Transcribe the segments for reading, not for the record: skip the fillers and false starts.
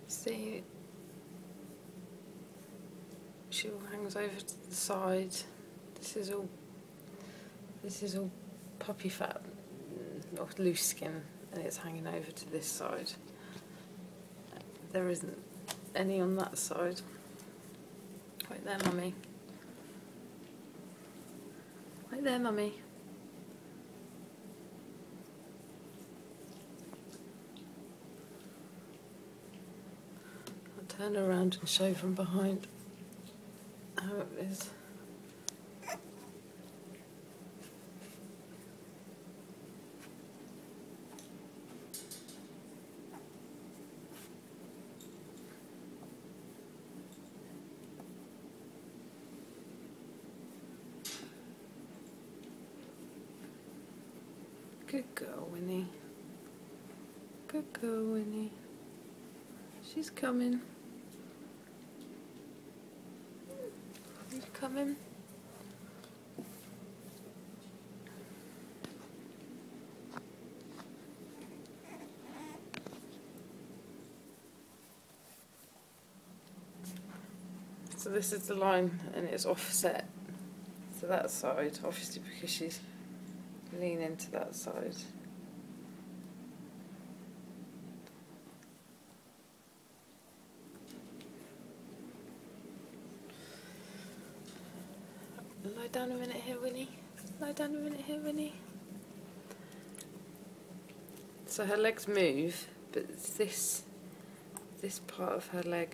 See, she all hangs over to the side. This is all puppy fat or loose skin, and it's hanging over to this side. There isn't any on that side. Right there, mummy. Right there, mummy. I'll turn around and show from behind how it is. Good girl, Winnie. Good girl, Winnie. She's coming. She's coming. So this is the line, and it's offset to that side, obviously because she's leaning to that side. Lie down a minute here, Winnie. Lie down a minute here, Winnie. So her legs move, but it's this part of her leg.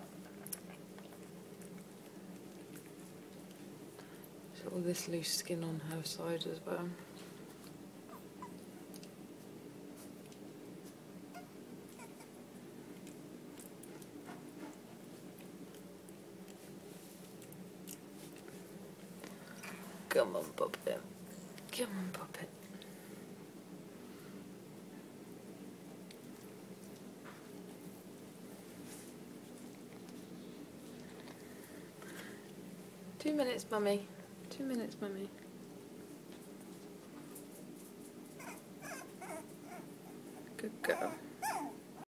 So all this loose skin on her side as well. Come on, Puppet. Come on, Puppet. Two minutes, mummy. 2 minutes, mummy.